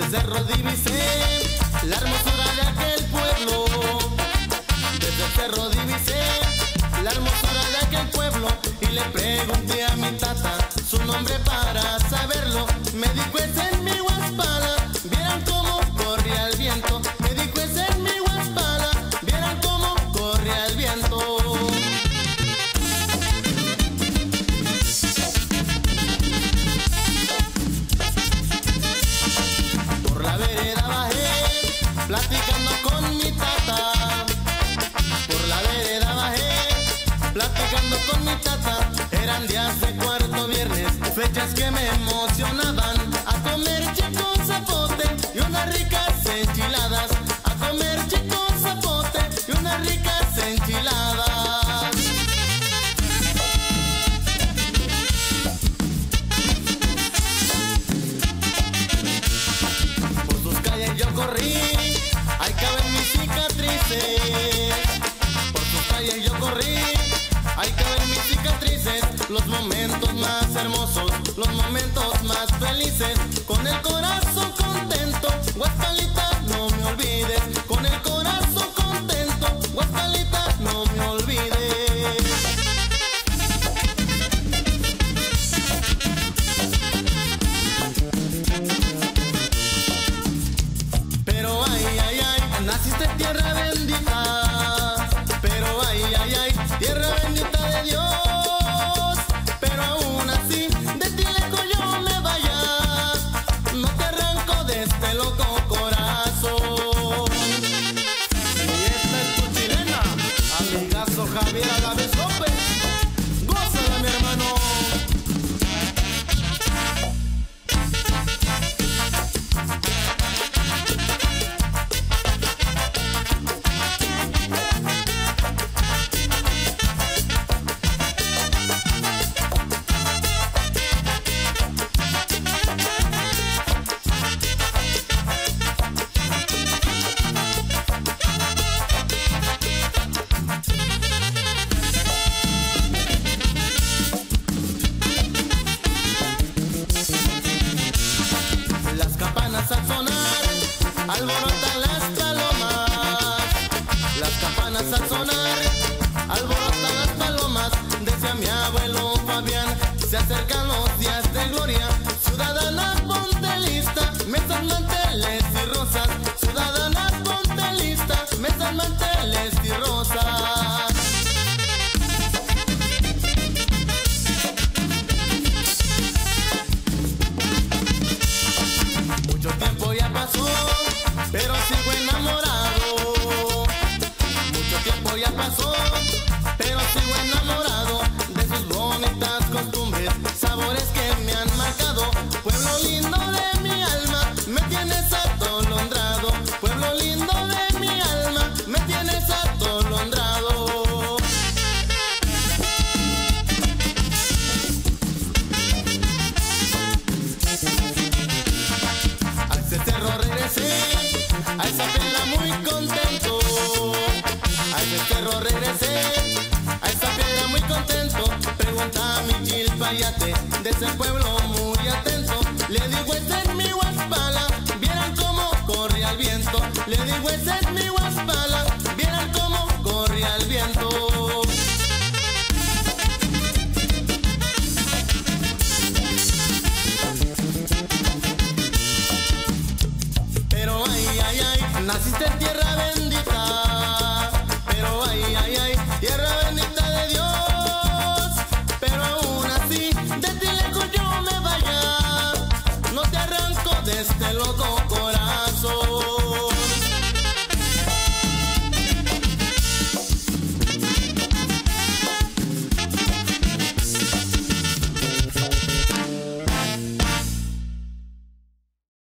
el cerro divisé la hermosura de aquel pueblo. Desde el cerro divisé la hermosura de aquel pueblo. Y le pregunté a mi tata su nombre para saberlo. Me dijo es en mi Huaspala, vieran cómo corría el viento. Me dijo es en mi Huaspala, vieran cómo corría el viento. Por la vereda bajé, platicando con mi tata. Por la vereda bajé, platicando con mi tata. Eran días de cuarto viernes, fechas que me emocionaban. A comer chico zapote y unas ricas enchiladas. A comer chico zapote y unas ricas enchiladas. Por sus calles yo corrí, hay que ver mis cicatrices. Por sus calles yo corrí, hay que ver mis cicatrices. Los momentos más hermosos, los momentos más felices. Con el corazón contento, Huaspalita, no me olvides. Con el corazón contento, Huaspalita, no me olvides. Pero ay, ay, ay, naciste en tierra bendita. Pero ay, ay, ay, tierra bendita de Dios. Pero aún así, de ti lejos yo me vaya, no te arranco de este loco corazón. Y esta es tu chilena, amigazo Javier Agaves López. Gózala, mi hermano. Las campanas al sonar alborotan las palomas. Las campanas al sonar alborotan las palomas. Decía mi abuelo Fabián, se acercan los días de gloria. Ciudadana ponte lista, mesas, manteles y rosas. Ciudadana ponte lista, mesas, manteles y rosas. Mucho tiempo ya pasó, pero sigo enamorado. Mucho tiempo ya pasó, pero sigo enamorado de sus bonitas costumbres, sabores que me han marcado. Pueblo lindo de mi alma, me tienes atolondrado. Pueblo lindo de mi alma, me tienes atolondrado. A ese cerro regresé, a esa piedra muy contento. A ese cerro regresé, a esa piedra muy contento. Pregunta a mi chilpayate, de ese pueblo muy atento. Le digo es en mi Huaspala, vieran cómo corría el viento. Le digo es en mi Huaspala, vieran cómo corría el viento. Pero ay, ay, ay, naciste en tierra bendita.